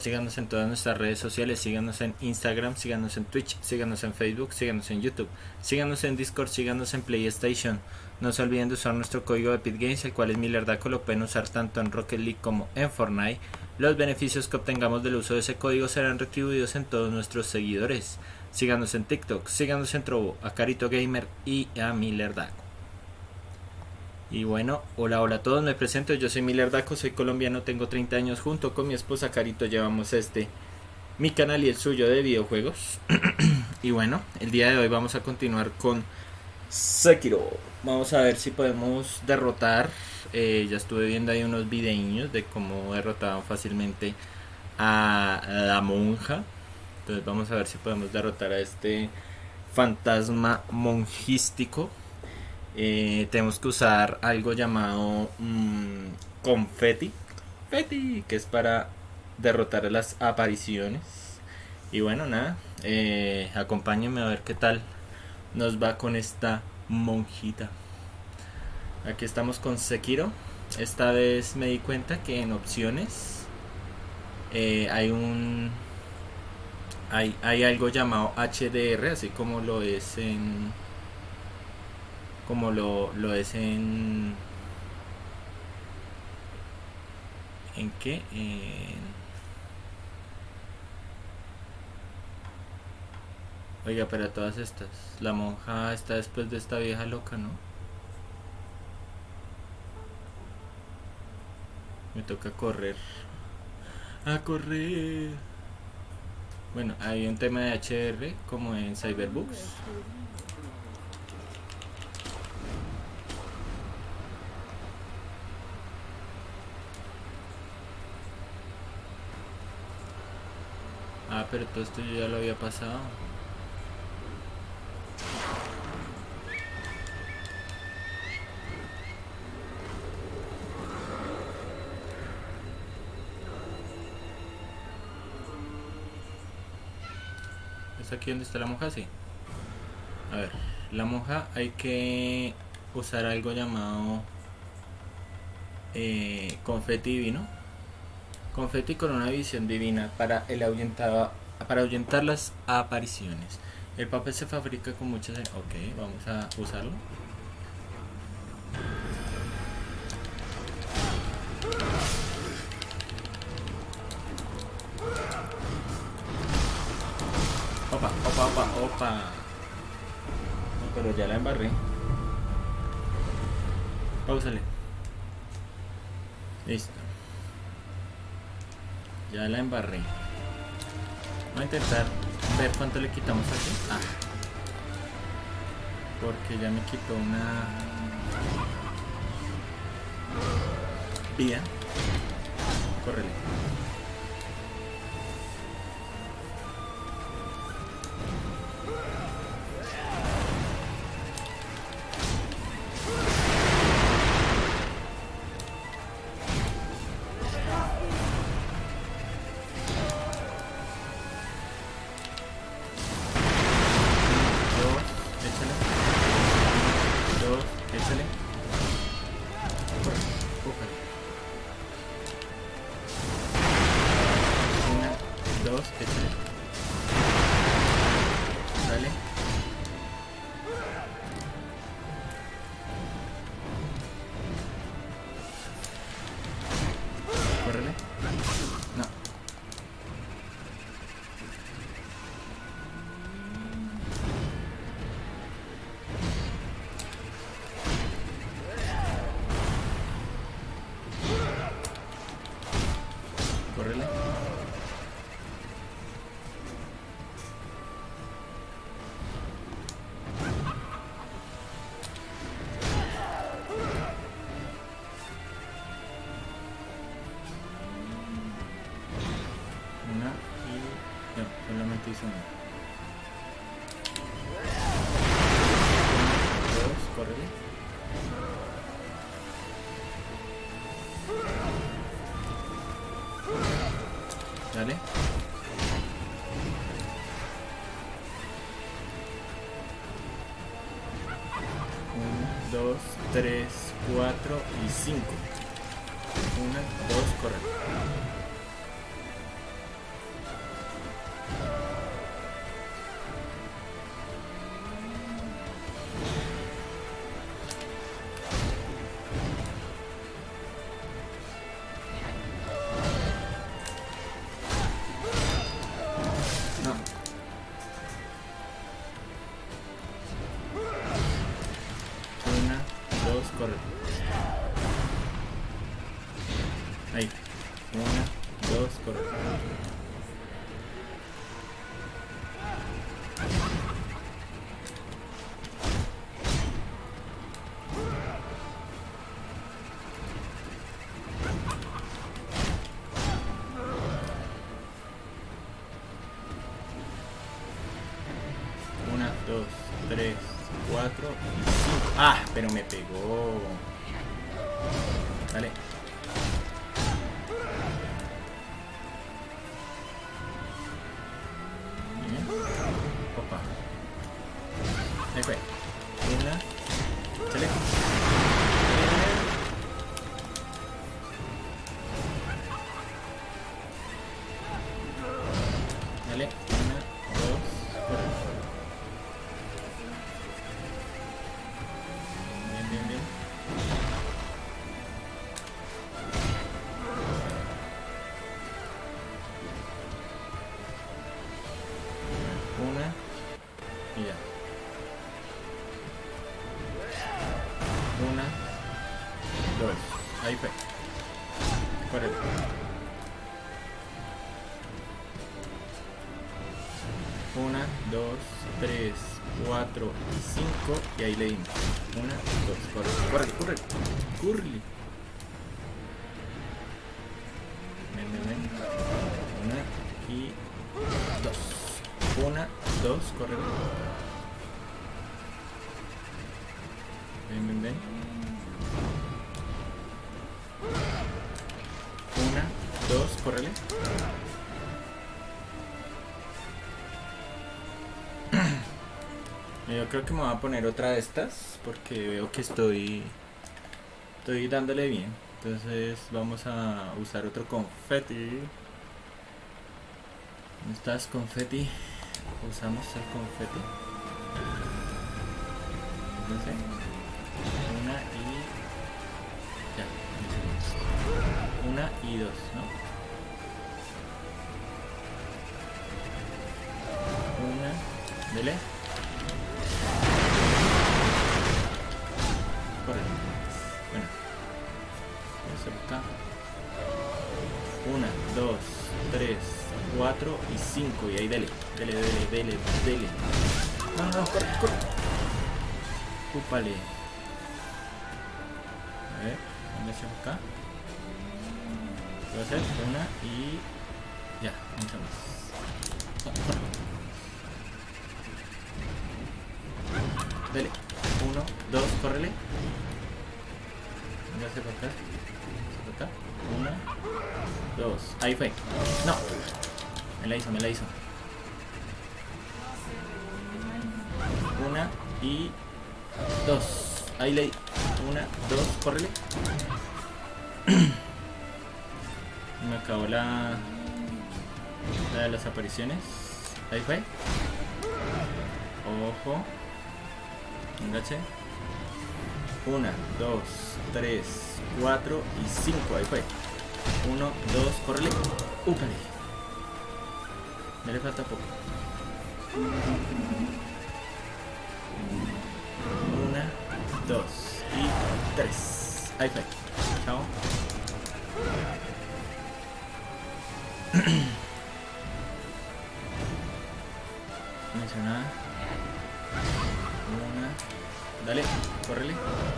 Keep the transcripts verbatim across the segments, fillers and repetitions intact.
síganos en todas nuestras redes sociales, síganos en Instagram, síganos en Twitch, síganos en Facebook, síganos en YouTube, síganos en Discord, síganos en PlayStation. No se olviden de usar nuestro código de Epic Games, el cual es Milerdaco, lo pueden usar tanto en Rocket League como en Fortnite. Los beneficios que obtengamos del uso de ese código serán retribuidos en todos nuestros seguidores. Síganos en TikTok, síganos en Trovo, a Carito Gamer y a Milerdaco. Y bueno, hola hola a todos, me presento, yo soy Milerdaco, soy colombiano, tengo treinta años, junto con mi esposa Carito llevamos este, mi canal y el suyo de videojuegos. Y bueno, el día de hoy vamos a continuar con Sekiro. Vamos a ver si podemos derrotar, eh, ya estuve viendo ahí unos videíños de cómo derrotaban fácilmente a la monja. Entonces vamos a ver si podemos derrotar a este fantasma monjístico. Eh, tenemos que usar algo llamado mmm, confeti, confeti, que es para derrotar a las apariciones. Y bueno, nada, eh, acompáñenme a ver qué tal nos va con esta monjita. Aquí estamos con Sekiro. Esta vez me di cuenta que en opciones eh, hay un hay, hay algo llamado H D R, así como lo es en como lo, lo es en ¿en qué? En, oiga, pero todas estas, la monja está después de esta vieja loca, ¿no? Me toca correr. A correr. Bueno, hay un tema de H D R como en Cyberbugs. Ah, pero todo esto yo ya lo había pasado. ¿Es aquí donde está la monja? Sí. A ver, la monja hay que usar algo llamado eh, confeti divino. Confeti con una visión divina para el ahuyentado, para ahuyentar las apariciones. El papel se fabrica con muchas... Ok, vamos a usarlo. Opa, opa, opa, opa. No, pero ya la embarré. Páusale. Listo. Ya la embarré. Voy a intentar ver cuánto le quitamos aquí. Ah. Porque ya me quitó una vida. Córrele. Hizo uno. Dos, córrele. Dale. Uno, dos, tres, cuatro y cinco. Una, dos, corre. cuatro y cinco. Ah, pero me pegó. Dale. Bien. Opa. Ahí fue. Una. Chale. Dale. Una, dos, corre. Bien, bien, bien. Una y ya. Una, dos. Ahí fue. Corre. Una, dos, tres, cuatro y cinco. Y ahí le dimos. Una, dos, corre, corre, corre. Curly. Ven, ven, ven. Una y dos. Una, dos, corre. Ven, ven, ven. Una, dos, córrele. Yo creo que me voy a poner otra de estas porque veo que estoy estoy dándole bien. Entonces vamos a usar otro confeti. ¿Dónde estás, confeti? Usamos el confeti. Entonces, una y ya. Una y dos, ¿no? Una, dele. Corre. Bueno. Eso acá. Una, dos, tres, cuatro y cinco. Y ahí dele. Dele, dele, dele, dele. No, no, no, corre, corre. Úpale. A ver, ¿dónde se acá? Voy a hacer una y ya, mucho más. Dele. Uno, dos, córrele. Ya se por acá. Se por acá. Una, dos. Ahí fue. No. Me la hizo, me la hizo. Una y dos. Ahí le. Una, dos, córrele. Me acabó la. La de las apariciones. Ahí fue. Ojo. Enganche. Una, dos, tres, cuatro y cinco. Ahí fue. Uno, dos, córrele. Úpale. Me le falta poco. Una, dos y tres. Ahí fue. Chao. No hizo nada. Una. Dale, córrele.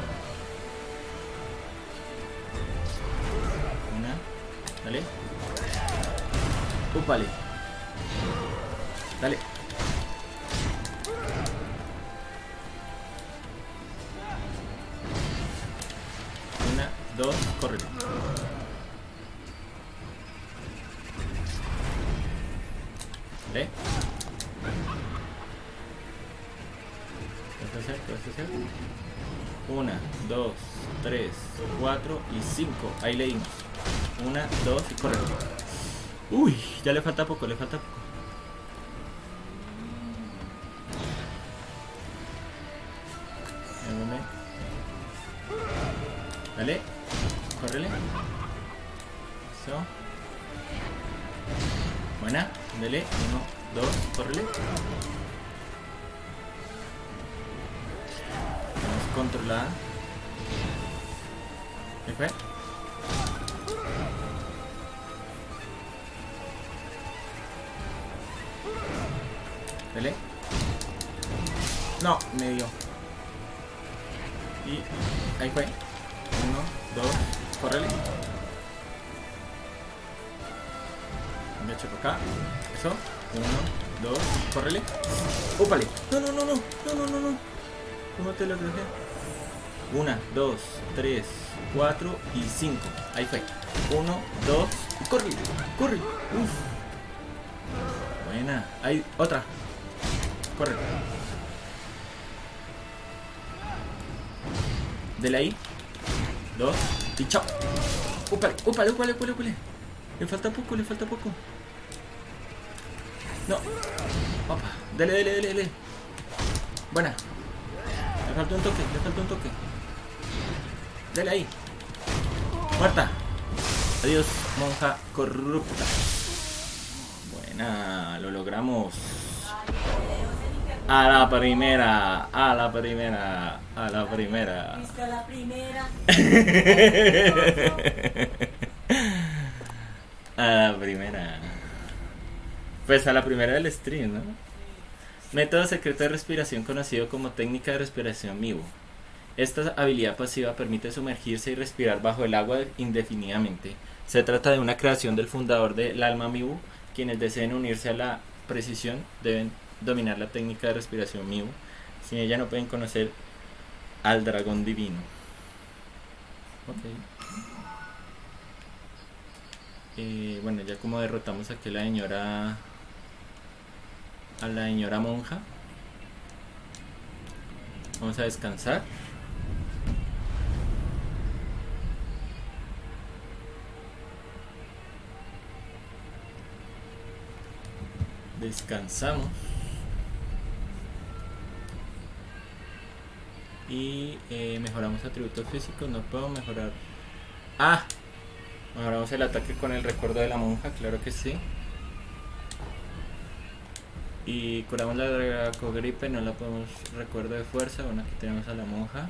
Una. Dale. Úpale. Dale. Una, dos, córrele. Dale. ¿Qué vas a hacer? ¿Qué vas a hacer? Una, dos, tres, cuatro y cinco. Ahí le dimos. Una, dos y corre. Uy, ya le falta poco, le falta poco. Dale, córrele. Eso. Buena, dale. Uno, dos, córrele. Vamos controlada. ¿Qué fue? Dale. No, me dio. Y ahí fue. Uno, dos, córrele. Me echo por acá. Eso. Uno, dos, córrele. ¡Úpale! No, no, no, no, no, no, no, no. ¿Cómo te lo cruje? Una, dos, tres, cuatro y cinco. Ahí fue. Uno, dos. Y corre, corre. Uf. Buena. Hay otra. Corre. Dele ahí. Dos. Y chao. Úpale, úpale, úpale, úpale, úpale. Le falta poco, le falta poco. No. Opa. Dele, dele, dele, dele. Buena. Le falta un toque, le falta un toque. Dale ahí. Muerta. Adiós, monja corrupta. Buena, lo logramos. A la primera, a la primera, a la primera. ¿Viste a la primera? A la primera. Pues a la primera del stream, ¿no? Método secreto de respiración conocido como técnica de respiración Mibu. Esta habilidad pasiva permite sumergirse y respirar bajo el agua indefinidamente. Se trata de una creación del fundador del alma Mibu. Quienes deseen unirse a la precisión deben dominar la técnica de respiración Mibu. Sin ella no pueden conocer al dragón divino. Ok. Eh, bueno, ya como derrotamos aquí a la señora... A la señora monja. Vamos a descansar. Descansamos. Y eh, mejoramos atributos físicos. No puedo mejorar. Ah, mejoramos el ataque con el recuerdo de la monja. Claro que sí. Y curamos la dracogripe. No la podemos. Recuerdo de fuerza. Bueno, aquí tenemos a la monja.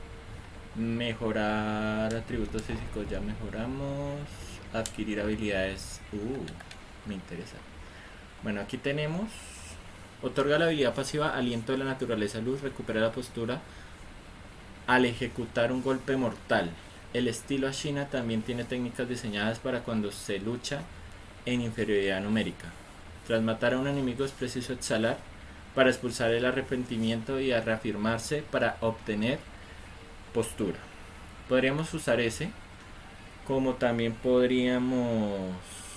Mejorar atributos físicos. Ya mejoramos. Adquirir habilidades. Uh, me interesa. Bueno, aquí tenemos. Otorga la habilidad pasiva aliento de la naturaleza luz. Recupera la postura al ejecutar un golpe mortal. El estilo Ashina también tiene técnicas diseñadas para cuando se lucha en inferioridad numérica. Tras matar a un enemigo es preciso exhalar para expulsar el arrepentimiento y a reafirmarse para obtener postura. Podríamos usar ese, como también podríamos...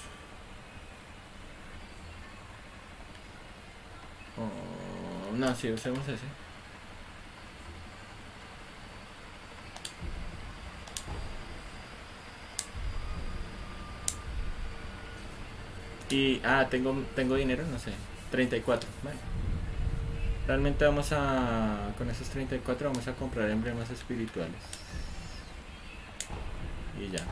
Oh, no, sí, usemos ese. Y, ah, tengo, tengo dinero, no sé, treinta y cuatro, bueno. Realmente vamos a, con esos treinta y cuatro vamos a comprar emblemas espirituales. Y ya.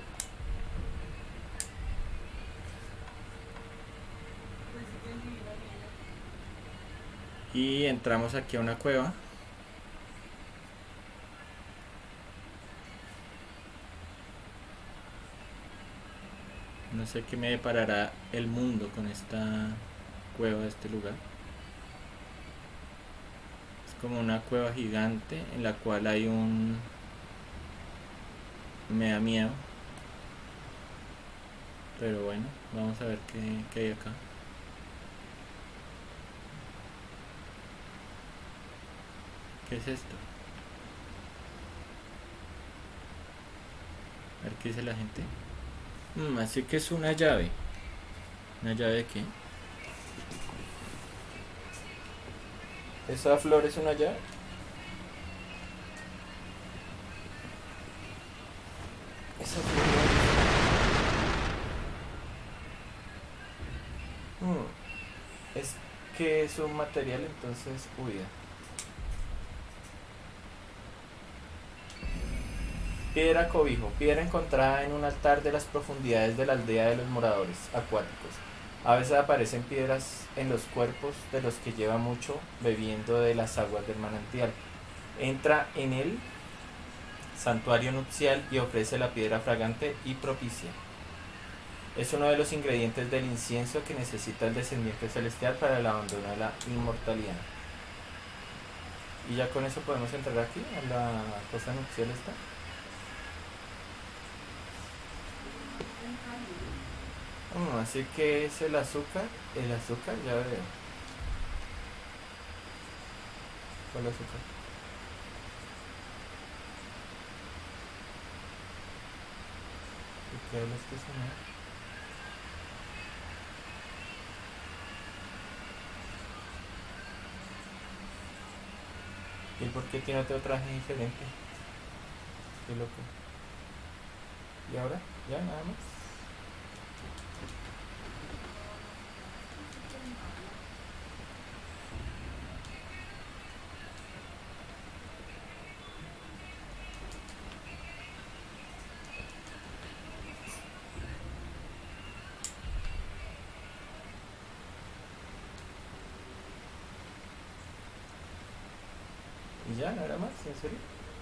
Y entramos aquí a una cueva. No sé qué me deparará el mundo con esta cueva de este lugar. Es como una cueva gigante en la cual hay un... Me da miedo. Pero bueno, vamos a ver qué, qué hay acá. ¿Qué es esto? A ver qué dice la gente. Mm, así que es una llave. ¿Una llave de qué? ¿Esa flor es una llave? Esa flor mm, es que es un material, entonces cuida. Piedra cobijo, piedra encontrada en un altar de las profundidades de la aldea de los moradores acuáticos. A veces aparecen piedras en los cuerpos de los que lleva mucho bebiendo de las aguas del manantial. Entra en el santuario nupcial y ofrece la piedra fragante y propicia. Es uno de los ingredientes del incienso que necesita el descendiente celestial para el abandono de la inmortalidad. Y ya con eso podemos entrar aquí a la cosa nupcial esta. Oh, así que es el azúcar, el azúcar, ya veo. ¿Cuál azúcar? ¿Qué hablas que sonar? ¿Y por qué tiene otro traje diferente? Qué loco. ¿Y ahora? ¿Ya nada más? ¿Y ya? ¿No era más? ¿En serio?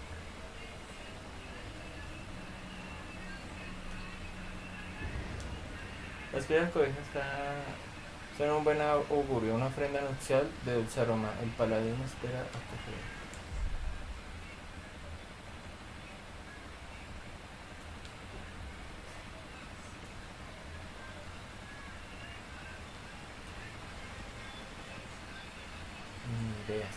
La espiga de cobeja está... son un buen augurio, una ofrenda nupcial de dulce aroma. El paladín espera acoger. Ni idea.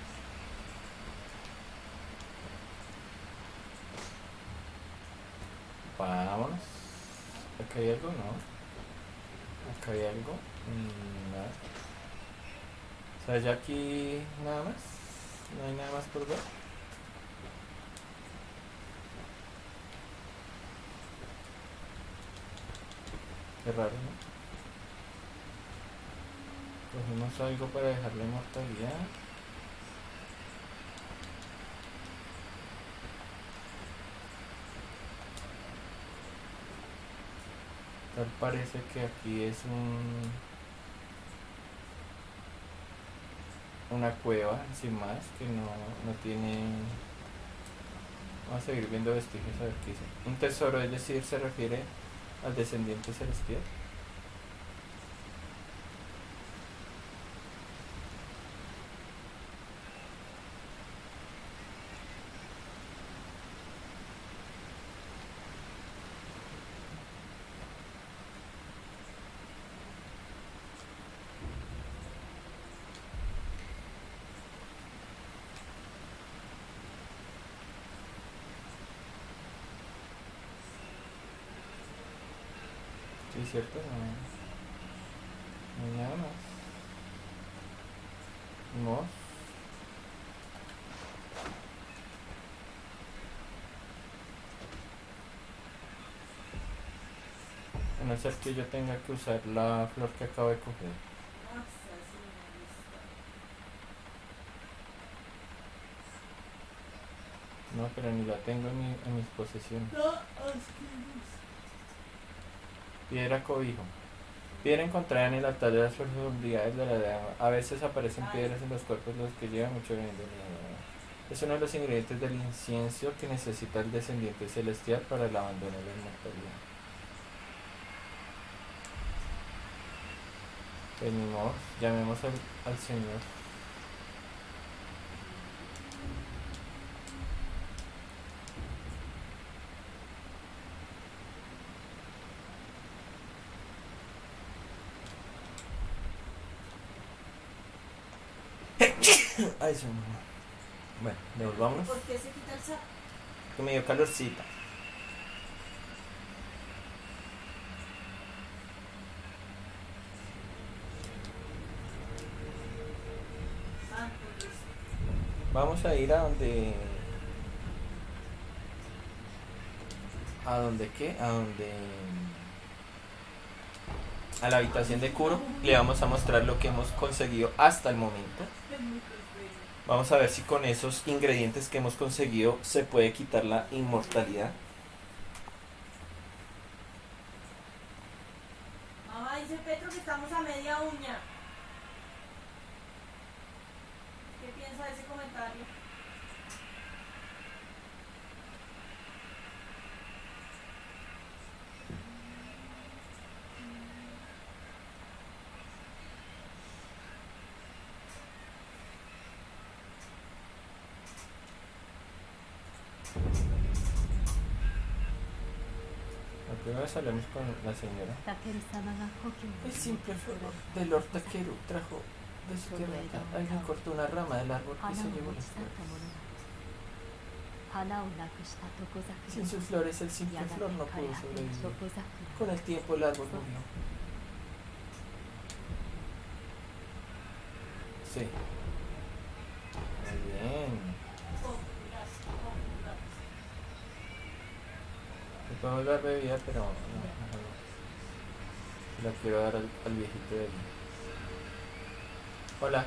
Vámonos. ¿Acá hay algo? No. ¿Acá hay algo? Mm, nada. O sea, ya aquí nada más. No hay nada más por ver. Qué raro, ¿no? Cogemos algo para dejarle inmortalidad. Tal parece que aquí es un una cueva sin más que no, no tiene. Vamos a seguir viendo vestigios a ver qué dice. Un tesoro, es decir, se refiere al descendiente celestial. Sí, cierto, no, no hay nada más. No. A no ser que yo tenga que usar la flor que acabo de coger. No, pero ni la tengo en, mi, en mis posesiones. Piedra cobijo. Piedra encontrada en el altar de las profundidades de la dama. A veces aparecen piedras en los cuerpos de los que llevan mucho veneno. Es uno de los ingredientes del incienso que necesita el descendiente celestial para el abandono de la inmortalidad. Venimos, llamemos al, al Señor. Ay, Señor. Bueno, devolvámonos. ¿Por qué se quita el saco? Que me dio calorcita. Vamos a ir a donde... ¿A donde qué? A donde... A la habitación de Kuro. Le vamos a mostrar lo que hemos conseguido hasta el momento. Vamos a ver si con esos ingredientes que hemos conseguido se puede quitar la inmortalidad. Mamá dice Petro que estamos a media uña. ¿Qué piensa de ese comentario? Primero salimos con la señora. El simple fuego del Lord Takeru trajo de su tierra acá. Alguien cortó una rama del árbol y se llevó la flor. Sin sus flores el simple flor no pudo sobrevivir. Con el tiempo el árbol murió. Sí. Muy bien. Le podemos dar bebida, pero no, no, no. La quiero dar al, al viejito de allí. Hola.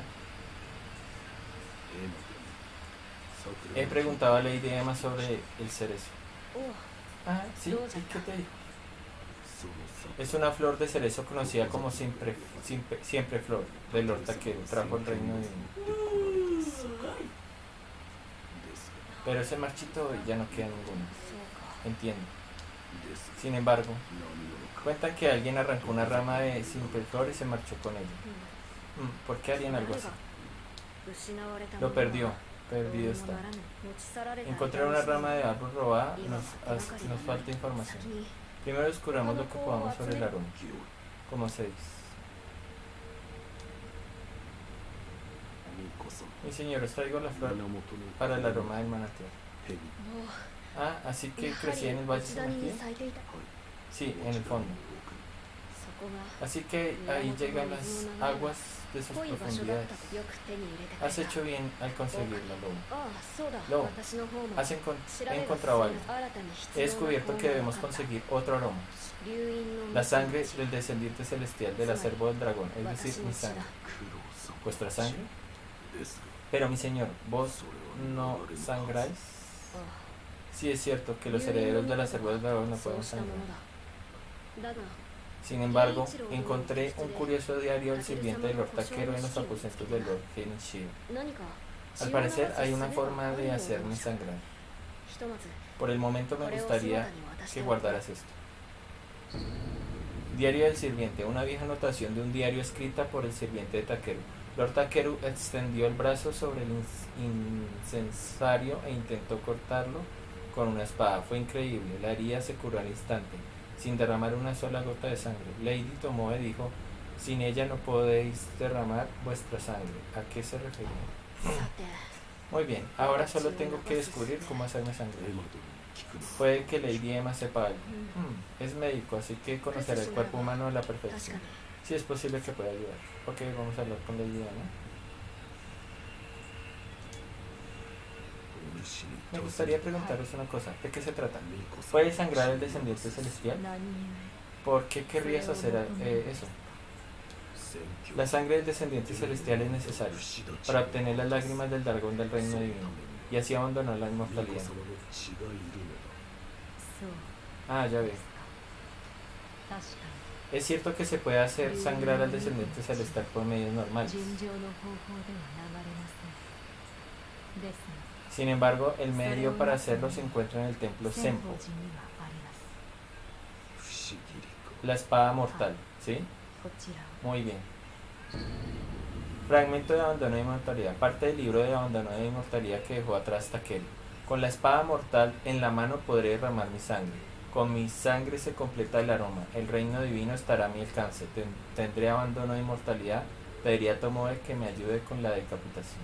He preguntado a Lady Emma sobre el cerezo. Ah, sí, sí, ¿qué te dijo? Es una flor de cerezo conocida como siempre, siempre, siempre flor del Lord Takeru, trajo el reino de... Pero ese marchito y ya no queda ninguno. Entiendo. Sin embargo, cuentan que alguien arrancó una rama de simple flor y se marchó con ella. ¿Por qué harían algo así? Lo perdió. Perdido está. Encontrar una rama de árbol robada nos, nos falta información. Primero descubramos lo que podamos sobre el aroma. Como se dice. Mi señor, os traigo la flor para el aroma del manantial. Ah, así que crecí en el Valle Celestial. Sí, en el fondo. Así que ahí llegan las aguas de sus profundidades. Has hecho bien al conseguirla, Lobo. Lobo, has encont he encontrado algo. He descubierto que debemos conseguir otro aroma. La sangre del descendiente celestial del acervo del dragón, es decir, mi sangre. ¿Vuestra sangre? Pero mi señor, ¿vos no sangráis? Sí, es cierto que los herederos del acervo del dragón no pueden sangrar. Sin embargo, encontré un curioso diario del sirviente del Lord Takeru en los aposentos del Lord Genichiro. Al parecer hay una forma de hacerme sangrar. Por el momento me gustaría que guardaras esto. Diario del sirviente, una vieja anotación de un diario escrita por el sirviente de Takeru. Lord Takeru extendió el brazo sobre el incensario e intentó cortarlo con una espada. Fue increíble, la herida se curó al instante, sin derramar una sola gota de sangre. Lady Tomoe dijo, sin ella no podéis derramar vuestra sangre. ¿A qué se refería? Muy bien, ahora solo tengo que descubrir cómo hacerme sangre. Puede que Lady Emma sepa algo. Hmm, es médico, así que conocerá el cuerpo humano a la perfección. Sí, es posible que pueda ayudar. Ok, vamos a hablar con Lady Emma. Me gustaría preguntaros una cosa. ¿De qué se trata? ¿Puede sangrar el descendiente celestial? ¿Por qué querrías hacer eh, eso? La sangre del descendiente celestial es necesaria para obtener las lágrimas del dragón del reino divino y así abandonar la inmortalidad. Ah, ya veo. Es cierto que se puede hacer sangrar al descendiente celestial por medios normales. Sin embargo, el medio para hacerlo se encuentra en el templo Senpo. La espada mortal, ¿sí? Muy bien. Fragmento de abandono de inmortalidad. Parte del libro de abandono de inmortalidad que dejó atrás Takeru. Con la espada mortal en la mano podré derramar mi sangre. Con mi sangre se completa el aroma. El reino divino estará a mi alcance. Ten tendré abandono de inmortalidad. Pediría a Tomoe que me ayude con la decapitación.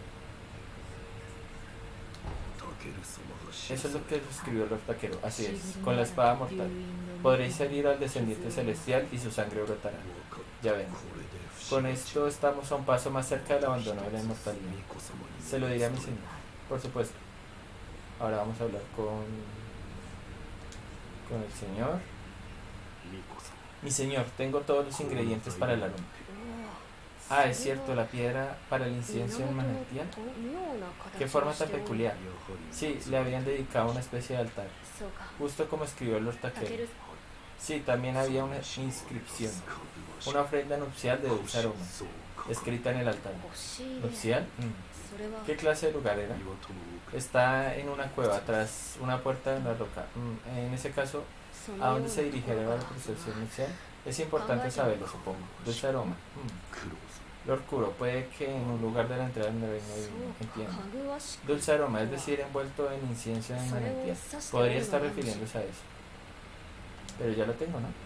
Eso es lo que escribió Lord Takeru. Así es. Con la espada mortal podréis herir al descendiente celestial y su sangre brotará. Ya ven. Con esto estamos a un paso más cerca del abandono de la inmortalidad. Se lo diré a mi señor. Por supuesto. Ahora vamos a hablar con... con el señor. Mi señor, tengo todos los ingredientes para el aroma. Ah, es cierto, la piedra para el incienso en manantial. Qué forma tan peculiar. Sí, le habían dedicado una especie de altar, justo como escribió el Lord Takeru. Sí, también había una inscripción, una ofrenda nupcial de dulce aroma, escrita en el altar. ¿Nupcial? Mm. ¿Qué clase de lugar era? Está en una cueva, tras una puerta en la roca. Mm. En ese caso, ¿a dónde se dirigirá la procesión nupcial? Es importante saberlo, supongo. Dulce aroma. Mm. Lord Kuro, puede que en un lugar de la entrada del reino divino. Entiendo. Dulce aroma, es decir, envuelto en incienso en manantial. Podría estar refiriéndose a eso. Pero ya lo tengo, ¿no?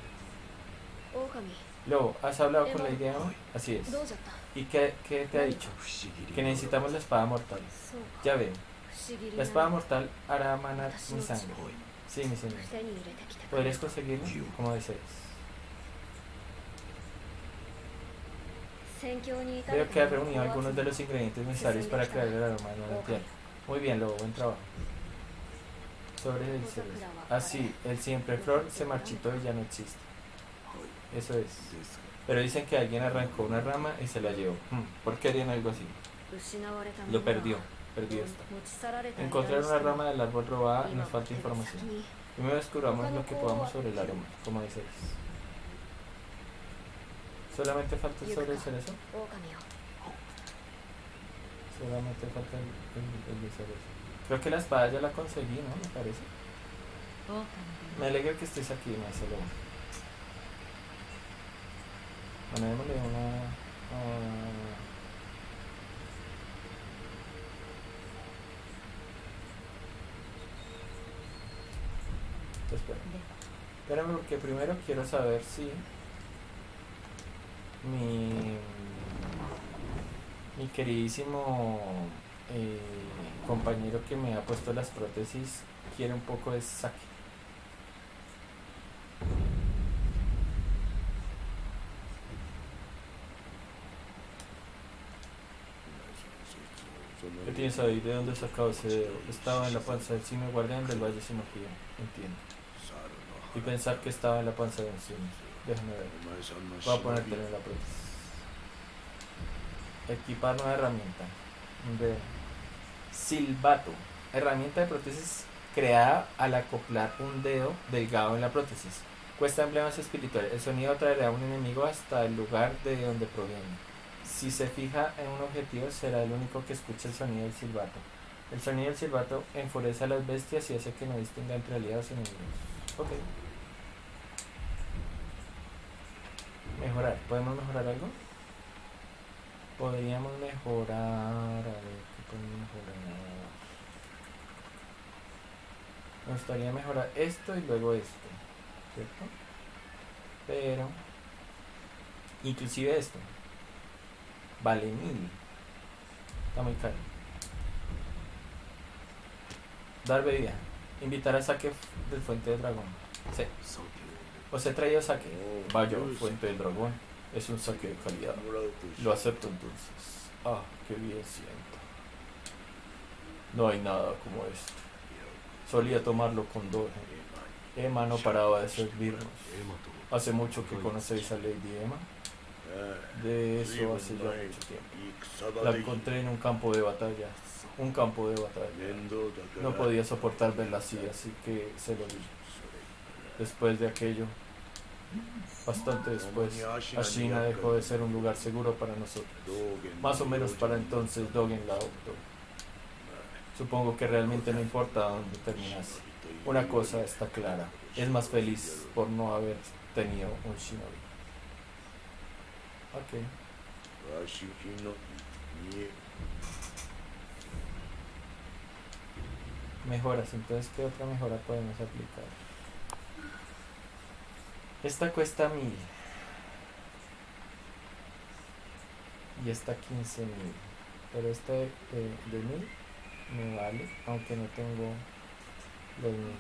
Lobo, ¿has hablado con Lady Emma? Así es. ¿Y qué, qué te ha dicho? Que necesitamos la espada mortal. Ya ven. La espada mortal hará manar mi sangre. Sí, mi señor. ¿Podrías conseguirlo? ¿Cómo desees? Veo que ha reunido algunos de los ingredientes necesarios para crear el aroma de manantial. Muy bien, Lobo, buen trabajo. Sobre el cerebro. Así, el siempre flor se marchitó y ya no existe. Eso es. Pero dicen que alguien arrancó una rama y se la llevó. Hmm, ¿por qué harían algo así? Lo perdió. Perdió esto. Encontrar una rama del árbol robada y nos falta información. Primero descubramos lo que podamos sobre el aroma, como dices. ¿Solamente falta el sobre el cerezo? Solamente falta el, el, el de cerezo. Creo que la espada ya la conseguí, ¿no? Me parece. Me alegra que estés aquí, Marcelo. Bueno, démosle una... Uh, espera. Espérame porque primero quiero saber si mi, mi queridísimo eh, compañero que me ha puesto las prótesis quiere un poco de sake. ¿Qué tienes ahí? ¿De dónde has sacado ese dedo? Estaba en la panza del simio guardián del Valle Sinogía. Entiendo. Y pensar que estaba en la panza del simio. Déjame ver. Voy a ponértelo en la prótesis. Equipar nueva herramienta. De silbato. Herramienta de prótesis creada al acoplar un dedo delgado en la prótesis. Cuesta emblemas espirituales. El sonido atraerá a un enemigo hasta el lugar de donde proviene. Si se fija en un objetivo, será el único que escuche el sonido del silbato. El sonido del silbato enfurece a las bestias y hace que no distinga entre aliados y enemigos. Ok. Mejorar. ¿Podemos mejorar algo? Podríamos mejorar... A ver, ¿qué podemos mejorar? Me gustaría mejorar esto y luego esto, ¿cierto? Pero... inclusive esto vale mil. Está muy caro. Dar bebida. Invitar a saque del Fuente del Dragón. Sí. ¿Os he traído saque? Vaya, Fuente del Dragón. Es un saque de calidad. Lo acepto entonces. Ah, qué bien siento. No hay nada como esto. Solía tomarlo con Dogen. Emma no paraba de servirnos. ¿Hace mucho que conocéis a Lady Emma? De eso hace ya mucho tiempo. La encontré en un campo de batalla. Un campo de batalla. No podía soportar verla así, así que se lo di. Después de aquello, bastante después, Ashina dejó de ser un lugar seguro para nosotros. Más o menos para entonces Dogen la adoptó. Supongo que realmente no importa dónde terminase. Una cosa está clara, es más feliz por no haber tenido un shinobi. Ok. Mejoras, entonces ¿qué otra mejora podemos aplicar? Esta cuesta mil. Y esta quince mil. Pero esta de, de, de mil me vale, aunque no tengo los mil.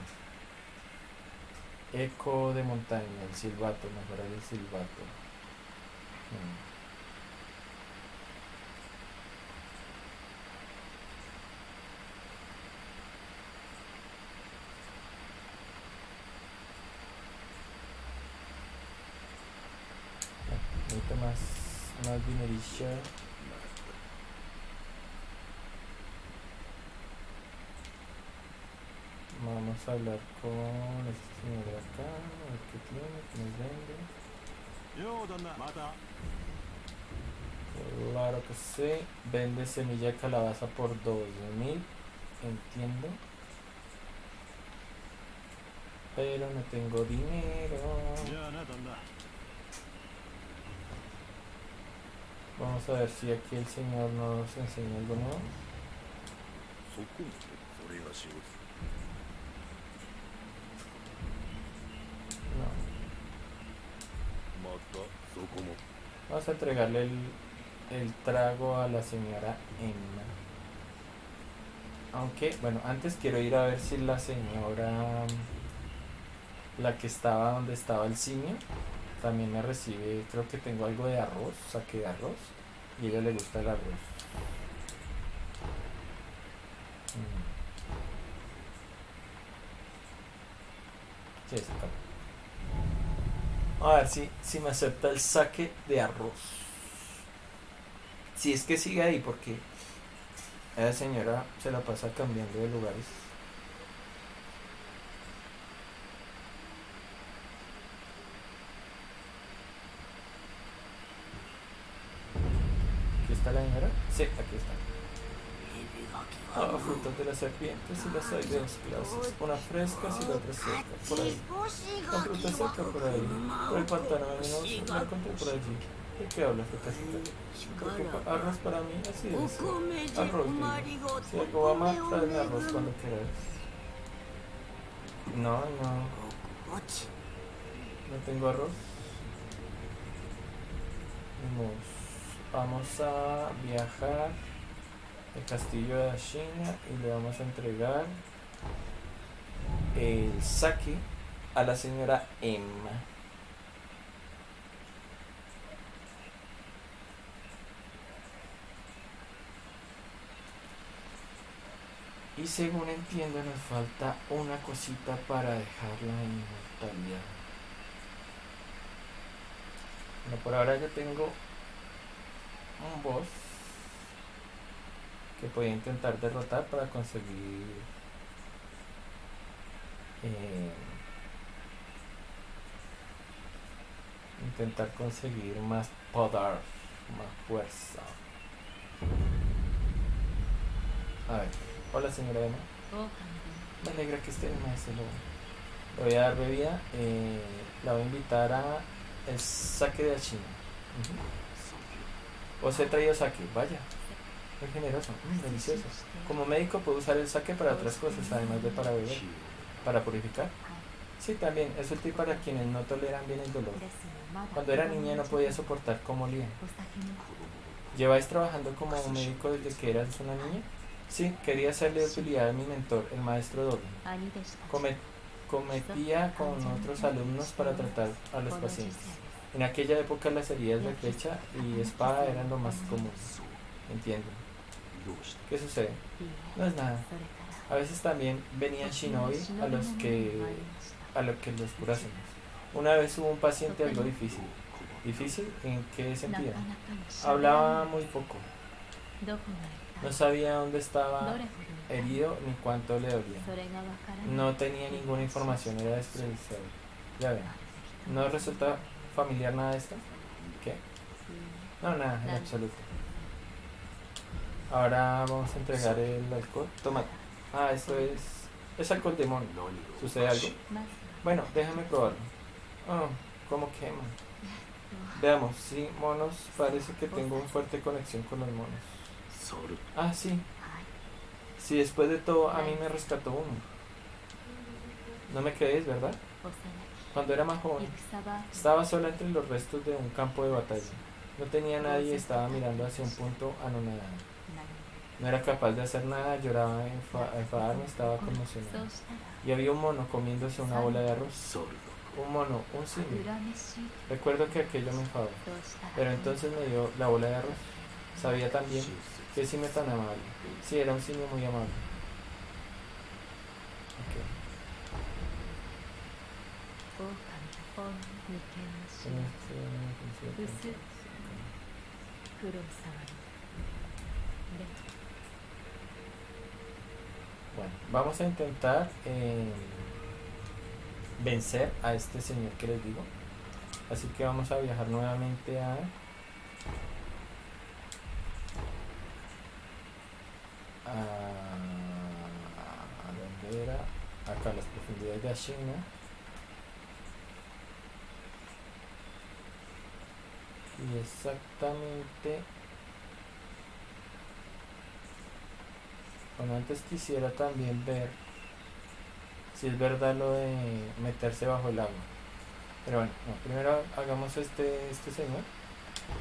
Eco de montaña, el silbato, mejorar el silbato. Hmm. Necesito más, más dinerillo. Vamos a hablar con este señor de acá, a ver qué tiene, qué nos vende. Claro que sí. Vende semilla de calabaza por dos mil, entiendo. Pero no tengo dinero. Vamos a ver si aquí el señor nos enseña algo nuevo. No. Vamos a entregarle el, el trago a la señora Emma. Aunque, bueno, antes quiero ir a ver si la señora, la que estaba donde estaba el simio, también me recibe. Creo que tengo algo de arroz, saqué de arroz, y a ella le gusta el arroz. Mm. Sí, está acá. A ver si, si me acepta el saque de arroz. Si es que sigue ahí, porque esa señora se la pasa cambiando de lugares. ¿Aquí está la señora? Sí, aquí está. Ah, frutas de las serpientes y las hay de dos clases. Una frescas y la otra seca. Por ahí. La fruta seca por ahí. Por el pantano venenoso. La encontré por allí. ¿De qué habla, frutasita? Preocupa. Arroz para mí, así debe ser. Arroz, digo. Si algo va mal, tráeme arroz cuando quieras. No, no. No tengo arroz. Vamos, vamos a viajar al castillo de Ashina y le vamos a entregar el saque a la señora Emma. Y según entiendo nos falta una cosita para dejarla en inmortalidad. Bueno, por ahora yo tengo un boss que podía intentar derrotar para conseguir eh, intentar conseguir más poder, más fuerza. A ver, hola señora Emma. Me alegra que esté en maestro. Le voy a dar bebida, eh, la voy a invitar a el saque de Ashina. Uh-huh. Os he traído saque, vaya. Muy generoso, mm, delicioso. Como médico puedo usar el saque para otras cosas, además de para beber. ¿Para purificar? Sí, también, es útil para quienes no toleran bien el dolor. Cuando era niña no podía soportar cómo olía. ¿Lleváis trabajando como médico desde que eras una niña? Sí, quería hacerle utilidad a mi mentor, el maestro Dogen. Comet cometía con otros alumnos para tratar a los pacientes. En aquella época las heridas de flecha y espada eran lo más común. Entiendo. ¿Qué sucede? No es nada. A veces también venían shinobi a los que a los que los curásemos. Una vez hubo un paciente algo difícil. ¿Difícil? ¿En qué sentido? Hablaba muy poco. No sabía dónde estaba herido ni cuánto le dolía. No tenía ninguna información, era despreciable. Ya ven. ¿No resulta familiar nada de esto? ¿Qué? No, nada, en absoluto. Ahora vamos a entregar el alcohol. Toma. Ah, esto es... es alcohol de mono. ¿Sucede algo? Bueno, déjame probarlo. Oh, ¿cómo quema? Veamos, sí, monos. Parece que tengo una fuerte conexión con los monos. Ah, sí. Sí, después de todo, a mí me rescató uno. No me crees, ¿verdad? Cuando era más joven, estaba sola entre los restos de un campo de batalla. No tenía nadie y estaba mirando hacia un punto anonadado. No era capaz de hacer nada, lloraba, enfa enfadarme, estaba conmocionado. Y había un mono comiéndose una bola de arroz. Un mono, un simio. Recuerdo que aquello me enfadó. Pero entonces me dio la bola de arroz. Sabía también que simio tan amable. Sí, era un simio muy amable. Okay. Bueno, vamos a intentar eh, vencer a este señor que les digo. Así que vamos a viajar nuevamente a... a, a ¿dónde era? Acá, las profundidades de Ashina. Y exactamente... Bueno, antes quisiera también ver si es verdad lo de meterse bajo el agua. Pero bueno, no, primero hagamos este, este señor.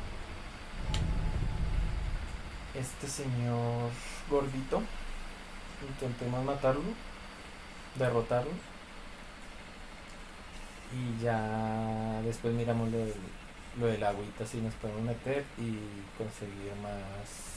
Este señor gordito. intentemos matarlo, derrotarlo y ya después miramos lo del, lo del agüita si nos podemos meter y conseguir más.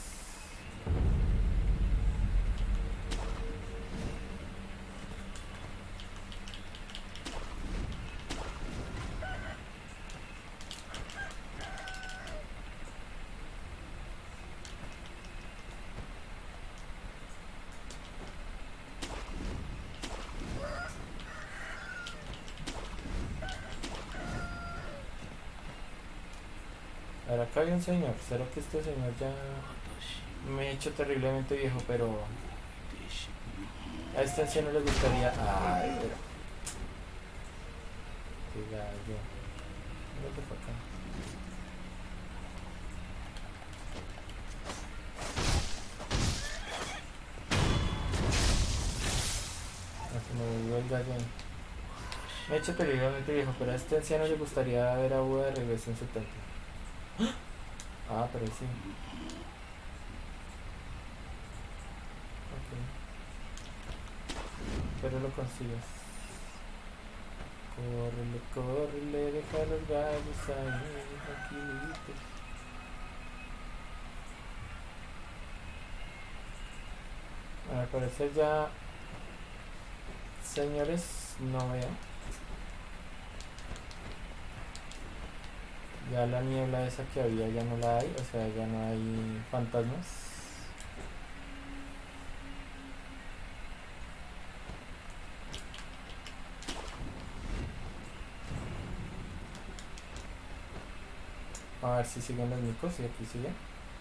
A ver, acá hay un señor. ¿Será que este señor ya me he hecho terriblemente viejo? Pero a este anciano le gustaría. Ay, pero. Qué gallo. Mírate para acá. Así me volvió el gallo. Me he hecho terriblemente viejo, pero a este anciano le gustaría ver a Buda de regreso en su templo. Ah, pero sí. Ok. Pero lo consigues. Córrele, córrele, deja a los gallos ahí, tranquilitos. Al parecer ya, señores, no veo. Ya la niebla esa que había ya no la hay, o sea, ya no hay fantasmas. A ver si siguen los micos, y aquí siguen.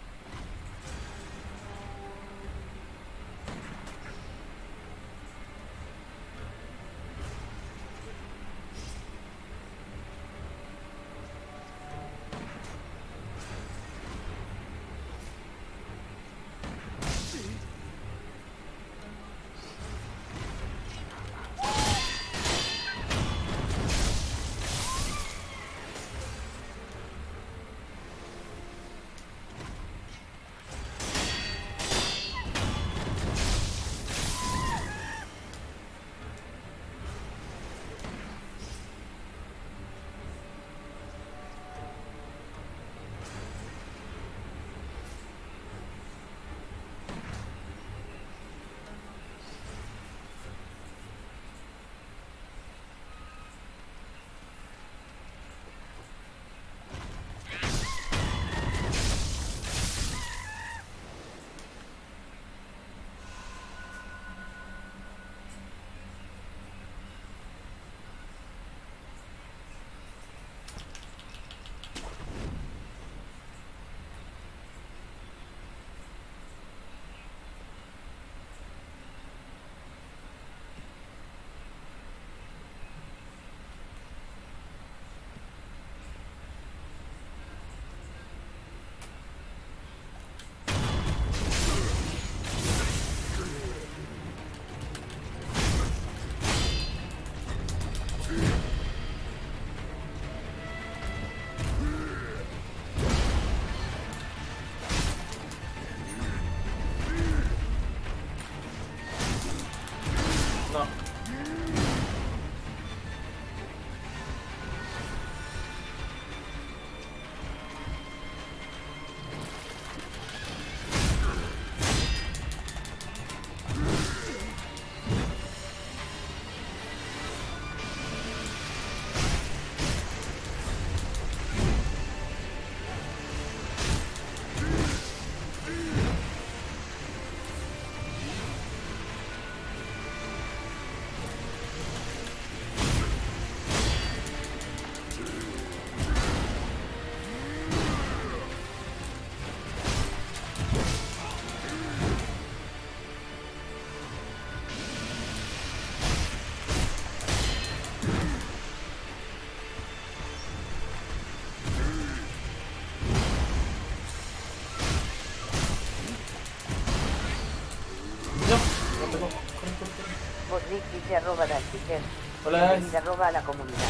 Dice arroba Dalpiker. Hola. Bienvenida arroba a la comunidad.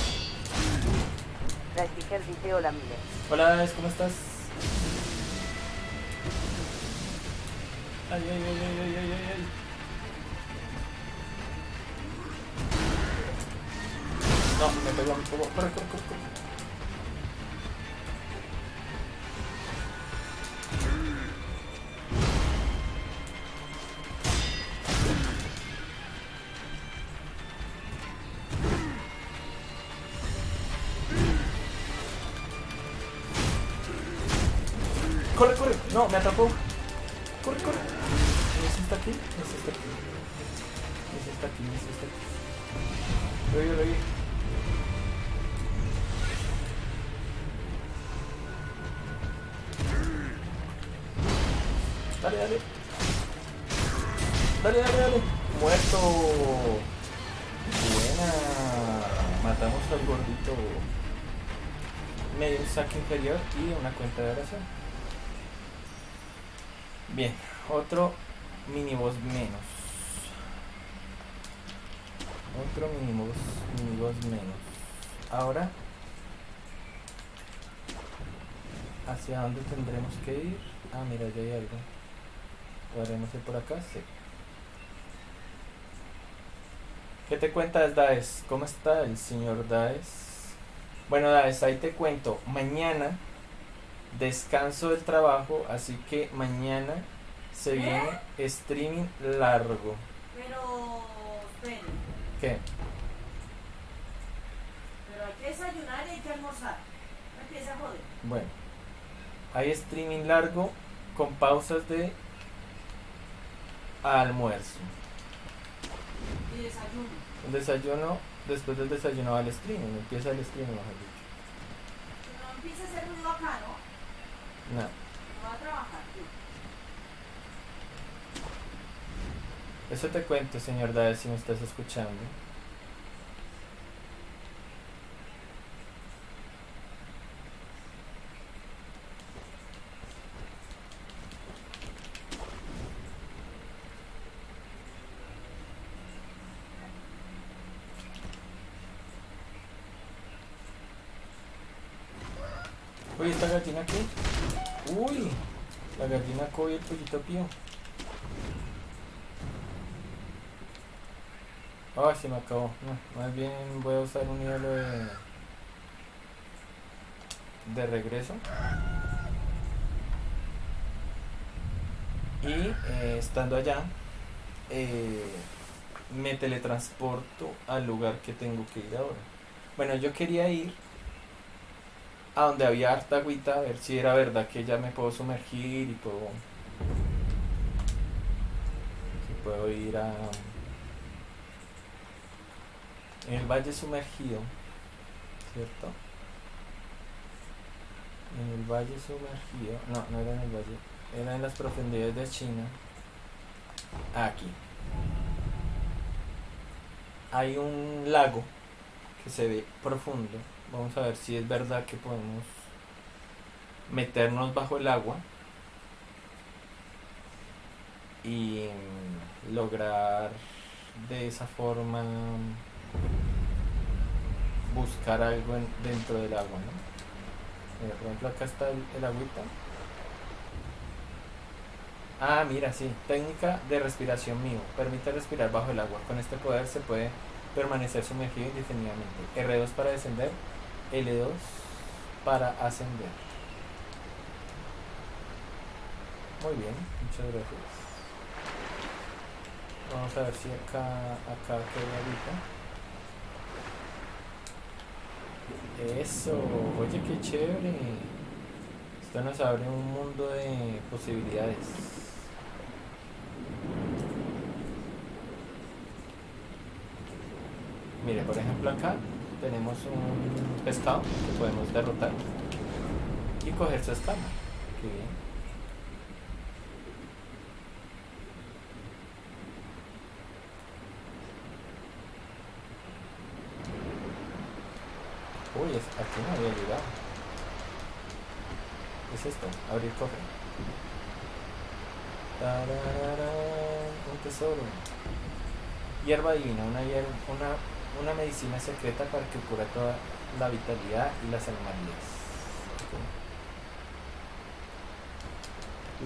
Dalpiker dice hola Miguel. Hola, ¿cómo estás? Ay, ay, ay, ay, ay, ay, ay. No, me pegó, me pegó. Corre, corre, corre, corre. Corre, corre. No, me atrapó. Corre, corre. ¿Ese está aquí? Ese está aquí. Ese está aquí, ese está aquí. Lo vi, lo vi. Dale, dale. Dale, dale, dale. Muerto. Buena. Matamos al gordito. Me dio un saque inferior y una cuenta de oración. Bien, otro miniboss menos. Otro miniboss, miniboss menos. Ahora, ¿hacia dónde tendremos que ir? Ah, mira, ya hay algo. ¿Lo haremos ir por acá? Sí. ¿Qué te cuentas, Daes? ¿Cómo está el señor Daes? Bueno, Daes, ahí te cuento. Mañana descanso del trabajo, así que mañana se viene streaming largo. Pero, espere, ¿Qué? pero hay que desayunar y hay que almorzar. No empieza a joder. Bueno, hay streaming largo con pausas de almuerzo. Y desayuno. El desayuno, después del desayuno va al streaming, empieza el streaming, mejor dicho. Que no empiece a hacer ruido acá, ¿no? No. No va a trabajar, tú. Eso te cuento, señor Daes, si me estás escuchando. Uy, esta gallina aquí. Uy, la gallina coge el pollito pío. Ah, se me acabó. No, más bien voy a usar un hielo de, de regreso. Y eh, estando allá, eh, me teletransporto al lugar que tengo que ir ahora. Bueno, yo quería ir a donde había harta agüita, a ver si era verdad que ya me puedo sumergir y puedo, si puedo ir a en el valle sumergido, ¿cierto? En el valle sumergido, no, no era en el valle, era en las profundidades de China. Aquí hay un lago que se ve profundo. Vamos a ver si es verdad que podemos meternos bajo el agua y lograr de esa forma buscar algo en, dentro del agua, ¿no? Mira, por ejemplo, acá está el, el agüita. Ah, mira, sí, técnica de respiración mío. Permite respirar bajo el agua. Con este poder se puede permanecer sumergido indefinidamente. R dos para descender, L dos para ascender. Muy bien, muchas gracias. Vamos a ver si acá, acá queda ahorita. Eso, oye, qué chévere. Esto nos abre un mundo de posibilidades. Mire, por ejemplo, acá tenemos un pescado que podemos derrotar y coger su escama. Qué bien. Uy, es, aquí no había llegado. ¿Qué es esto? Abrir cofre. Tarararán, un tesoro. Hierba divina, una, hier una, una medicina secreta para que cura toda la vitalidad y las anomalías.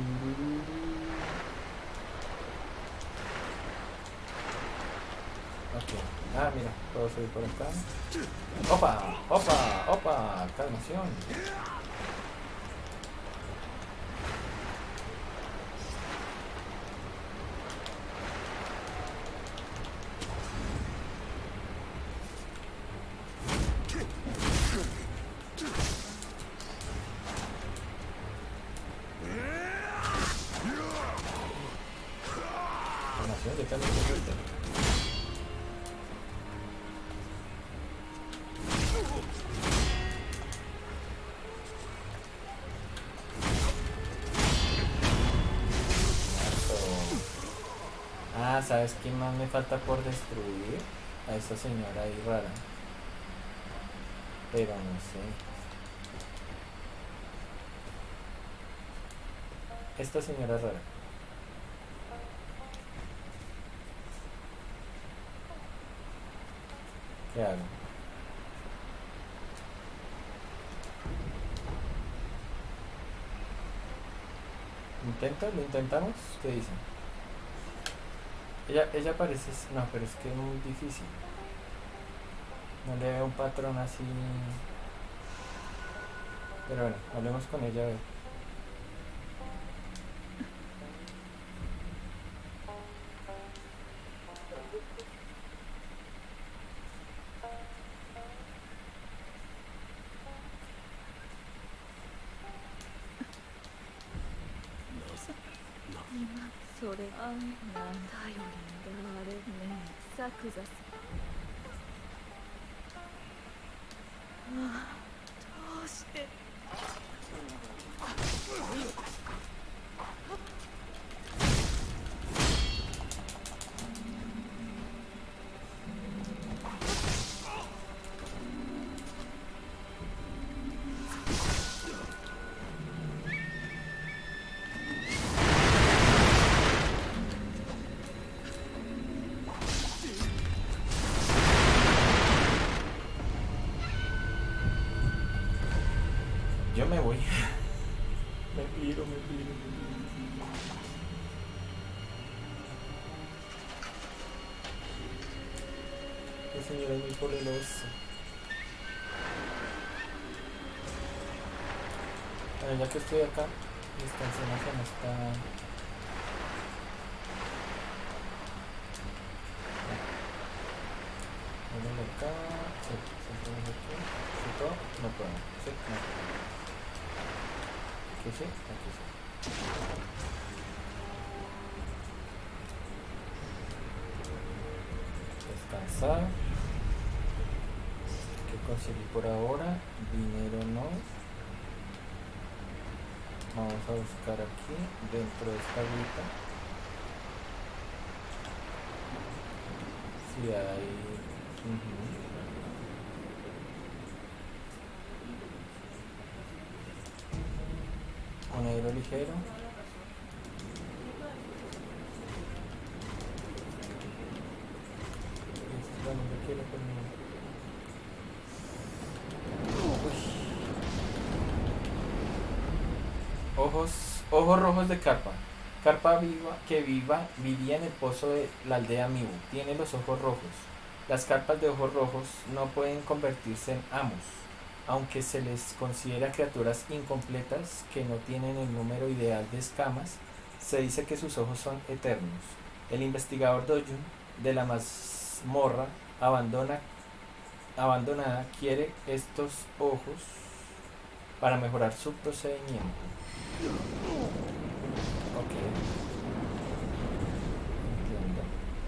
Okay. Ok. Ah, mira, puedo subir por acá. ¡Opa! ¡Opa! ¡Opa! Calmación. Calmación, yo también tengo esto. Ah, ¿sabes quién más me falta por destruir? A esa señora ahí rara. Pero no sé. Esta señora rara. ¿Qué hago? ¿Intenta? ¿Lo intentamos? ¿Qué dicen? Ella, ella parece... No, pero es que es muy difícil. No le veo un patrón así. Pero bueno, hablemos con ella a ver. Yo me voy. Me piro, me piro, me piro. La señora es muy poderosa. Bueno, ya que estoy acá, descansemos en esta... Vamos acá. Sí, saltamos aquí. ¿Sí todo? No puedo. Sí, no. Aquí sí, aquí sí. Descansar. ¿Qué conseguí por ahora? Dinero no. Vamos a buscar aquí dentro de esta agüita si hay uh-huh. Un aire ligero. Esto no lo quiero conmigo. Ojos, ojos rojos de carpa. Carpa viva que viva vivía en el pozo de la aldea Mibu. Tiene los ojos rojos. Las carpas de ojos rojos no pueden convertirse en amos, aunque se les considera criaturas incompletas que no tienen el número ideal de escamas. Se dice que sus ojos son eternos. El investigador Dojun de la mazmorra abandona, abandonada quiere estos ojos para mejorar su procedimiento. Ok. Entiendo.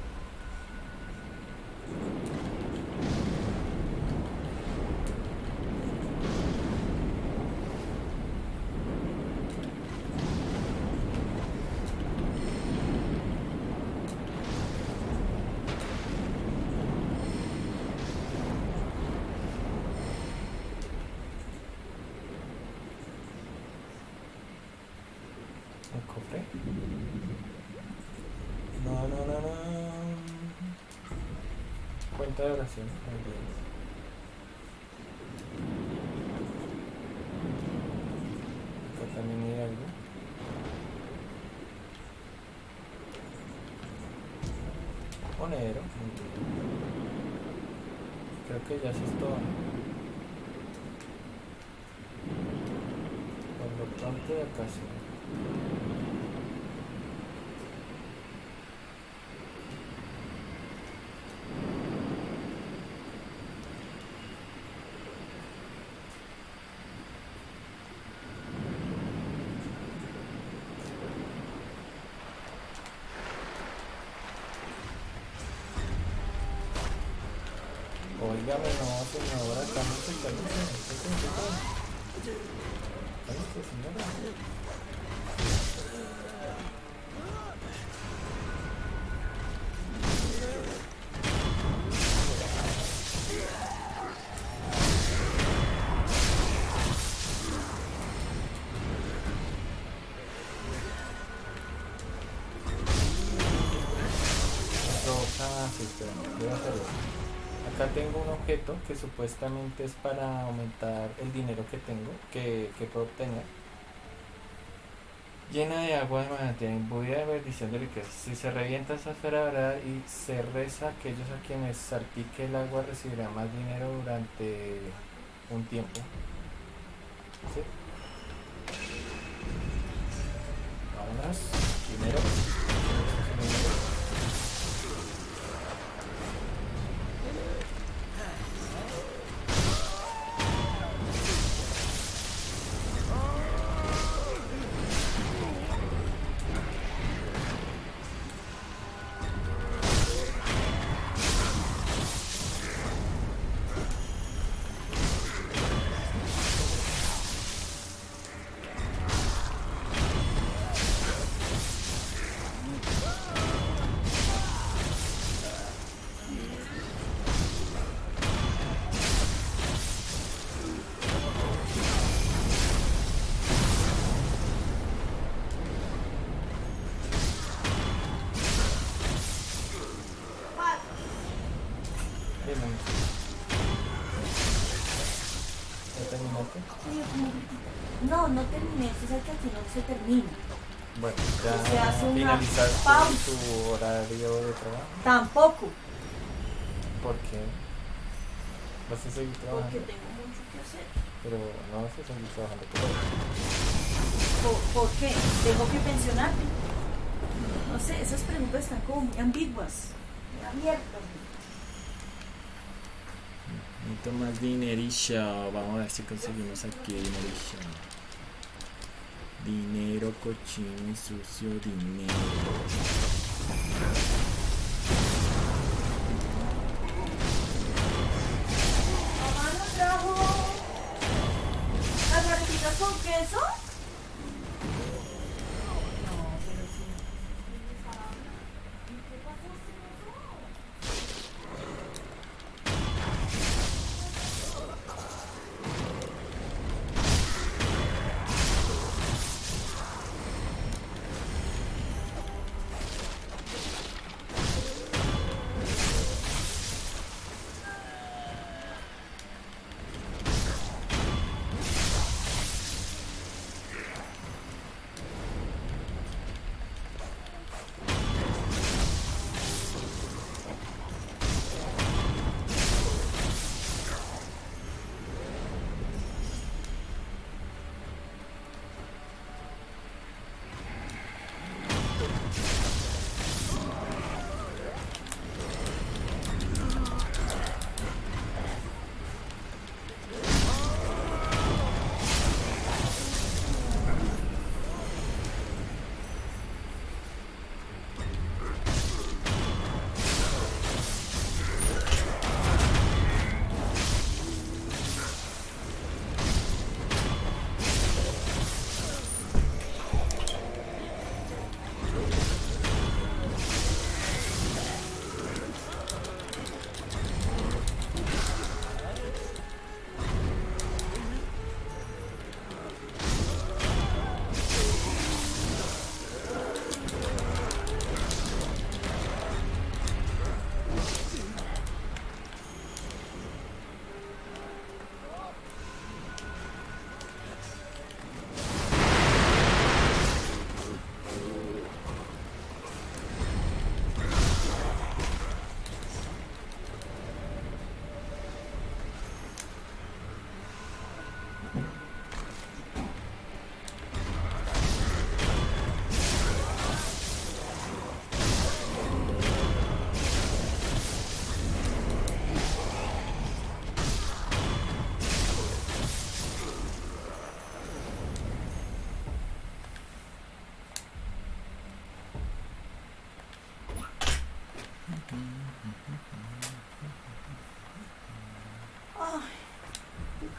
¿El cofre? No, no, no, no. Cuenta de oración. Muy bien. Acá también hay algo. Monero. Muy bien. creo que ya eso es todo. Por lo pronto de acá sí. Oígame, no, señora, cálmese, cálmese, cálmese, cálmese, señora. Ah, sí, espera, voy a hacerlo. Acá tengo un objeto que supuestamente es para aumentar el dinero que tengo, que, que puedo obtener. Llena de agua de manantial, imbuida de bendición de riqueza. Si se revienta esa esfera dorada y se reza, aquellos a quienes salpique el agua recibirán más dinero durante un tiempo. ¿Sí? Vámonos, dinero. No, no terminé, tú sabes que aquí no se termina. Bueno, ya Se hace una finalizaste pausa. tu horario de trabajo. Tampoco, ¿Por qué? ¿Vas a seguir trabajando? porque tengo mucho que hacer. Pero no vas a seguir trabajando por hoy. ¿Por, ¿Por qué? ¿Tengo que pensionarme? No sé, esas preguntas están como muy ambiguas, muy abiertas. Necesito más dinerillo. Vamos a ver si conseguimos aquí dinerillo. Dinero, cochino y sucio, dinero. ¿Mamá no trajo las arepitas con queso? No, pero sí. ¿Qué pasó?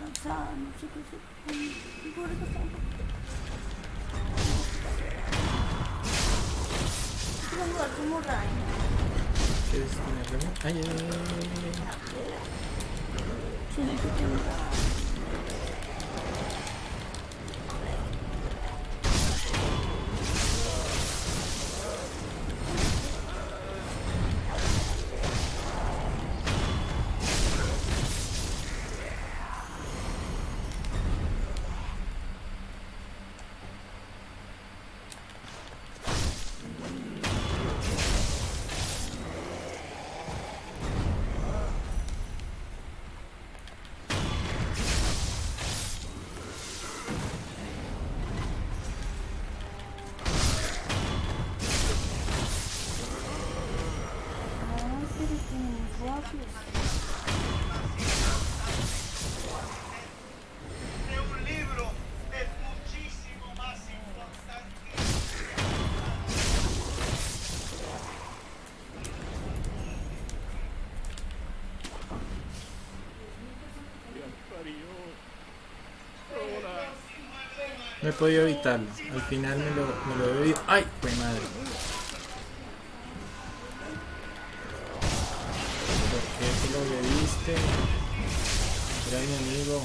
cansada, no sé qué hacer. Mi pobre está un poquito. Quiero jugar como Ryan. ¿Quieres tenerlo? Ay, ay, ay, ay. Tiene que jugar. De un libro es muchísimo más importante. No he podido evitarlo. Al final me lo, me lo he bebido. ¡Ay! ¡Fue madre! ¿Por qué te lo bebiste? Era mi amigo.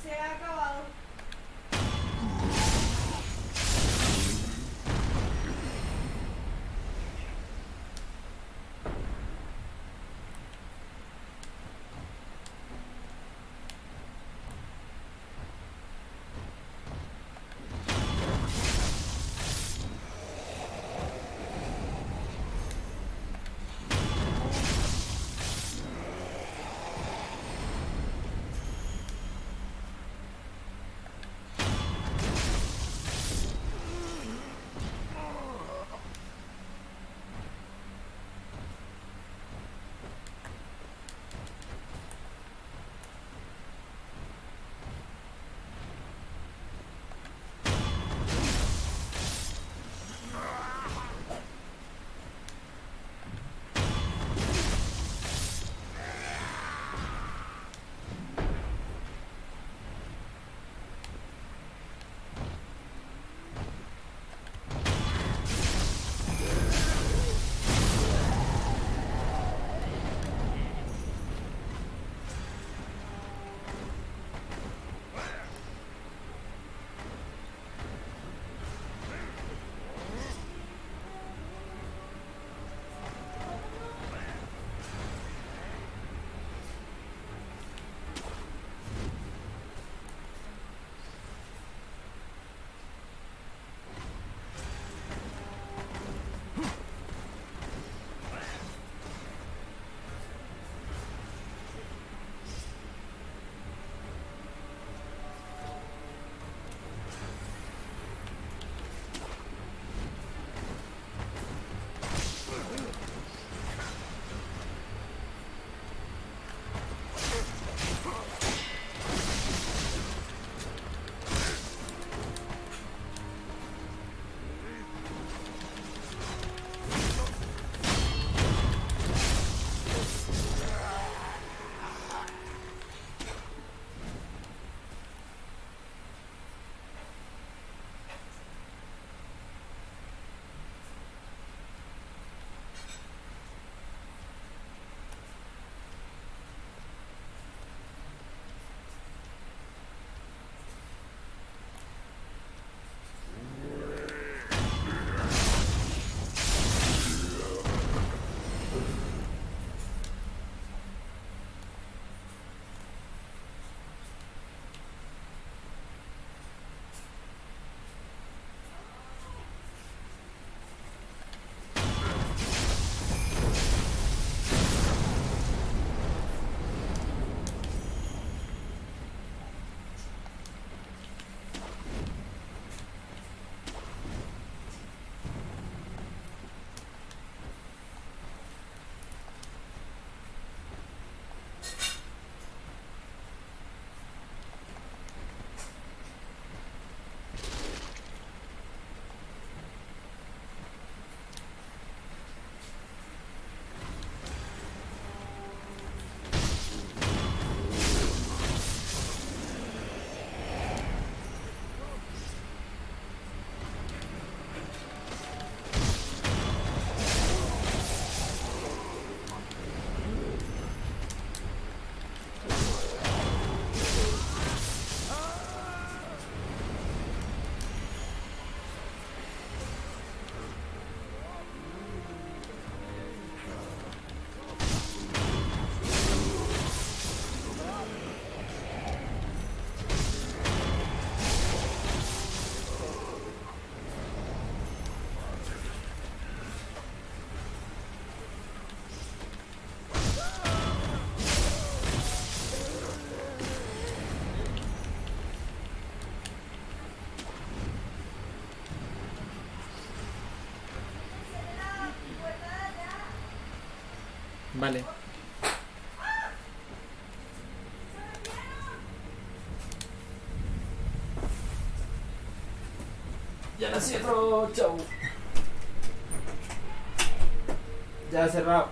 se ha acabado. Vale. Ya la cierro, chau. Ya cerrado.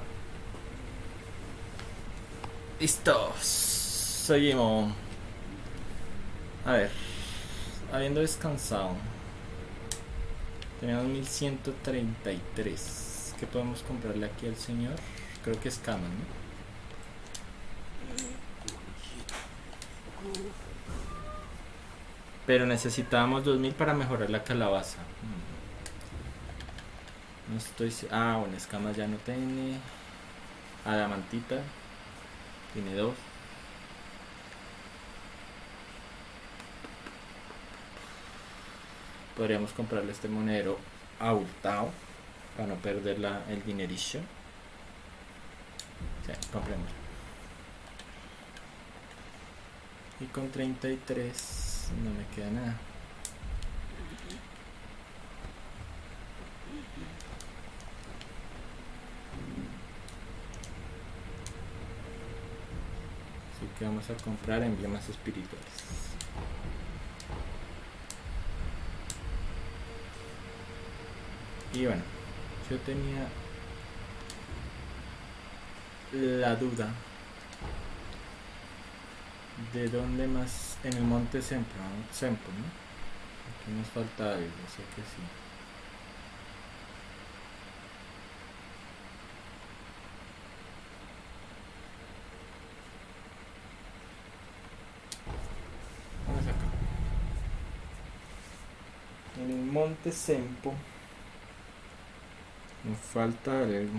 Listo. Seguimos. A ver. Habiendo descansado. Tenemos mil ciento treinta y tres. ¿Qué podemos comprarle aquí al señor? Creo que es cama, ¿no? Pero necesitábamos dos mil para mejorar la calabaza. No estoy... Ah, bueno, escamas ya no tiene. Adamantita. Tiene dos. Podríamos comprarle este monedero a Hurtado para no perder la, el dinerillo. Sí, compremos. Y con treinta y tres no me queda nada. Así que vamos a comprar emblemas espirituales. Y bueno, yo tenía la duda de dónde más, en el monte Sempo, ¿no? Sempo, ¿no? Aquí nos falta algo, sé que sí. Vamos acá. En el monte Sempo nos falta algo.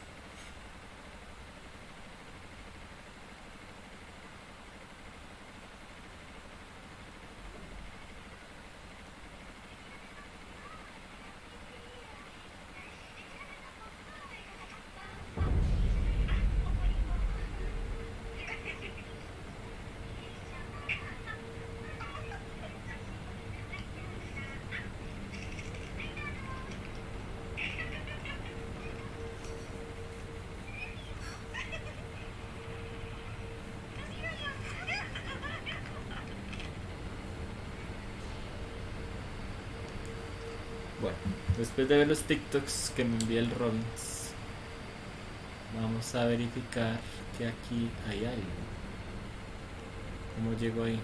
Bueno, después de ver los TikToks que me envía el Robbins, vamos a verificar que aquí hay algo. ¿Cómo llego ahí?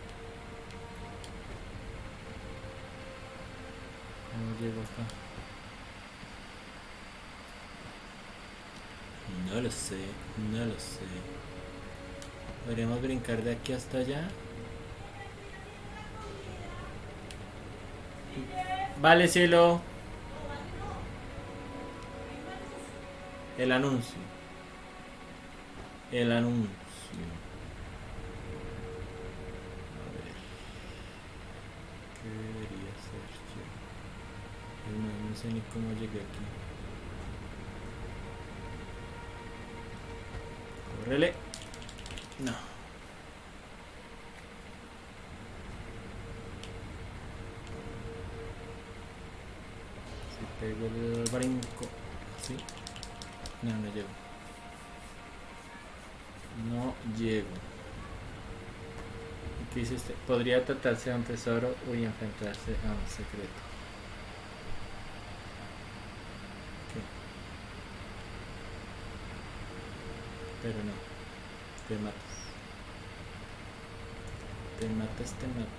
¿Cómo llego acá? No lo sé, no lo sé. ¿Podríamos brincar de aquí hasta allá? Vale, cielo. El anuncio. El anuncio. A ver. ¿Qué debería hacer yo? No, no sé ni cómo llegué aquí. Córrele. No. Pego el brinco. ¿Sí? No, no llego. No llego. ¿Qué dice este? Podría tratarse de un tesoro y enfrentarse a un secreto. ¿Qué? Pero no. Te matas. Te matas, te matas.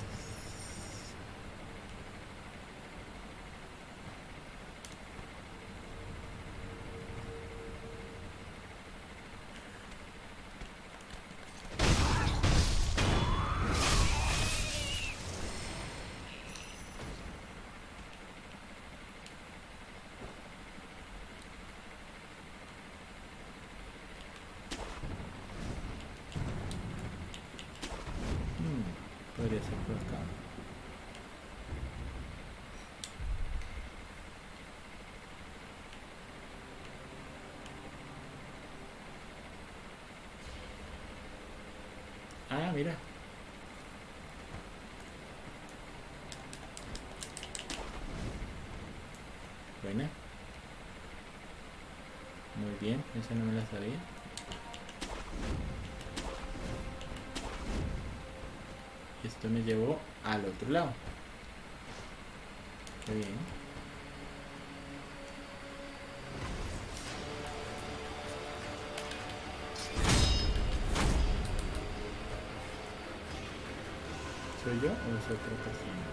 Podría ser por acá. Ah, mira. Buena. Muy bien, esa no me la sabía. Esto me llevó al otro lado. Qué bien. ¿Soy yo o es otra persona?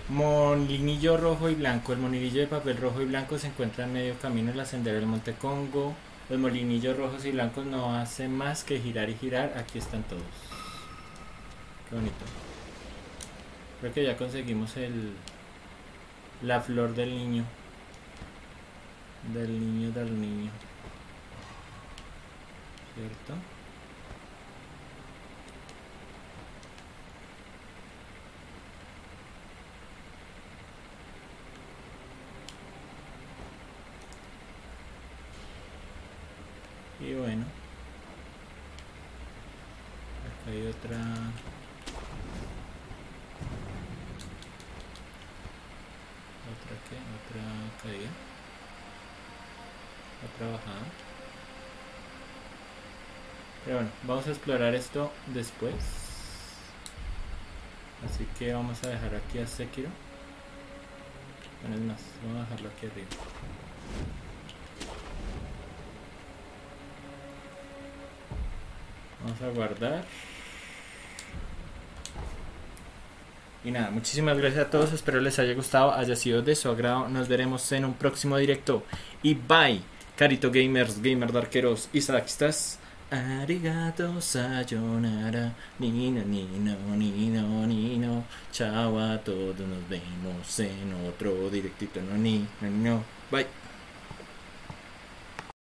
Molinillo rojo y blanco. El molinillo de papel rojo y blanco se encuentra en medio camino en la sendera del Monte Congo. Los molinillos rojos y blancos no hacen más que girar y girar. Aquí están todos. Qué bonito. Creo que ya conseguimos el la flor del niño. Del niño del niño. ¿Cierto? Y bueno, acá hay otra otra que otra caída, otra bajada. Pero bueno, vamos a explorar esto después, así que vamos a dejar aquí a Sekiro. Bueno, es más, vamos a dejarlo aquí arriba. Vamos a guardar. Y nada, muchísimas gracias a todos. Espero les haya gustado, haya sido de su agrado. Nos veremos en un próximo directo. Y bye, Carito Gamers, Gamer Darkeros y Sadakistas. Arigato sayonara. Nino, nino, nino, nino. Chao a todos. Nos vemos en otro directito. No, ni, no, no. Bye.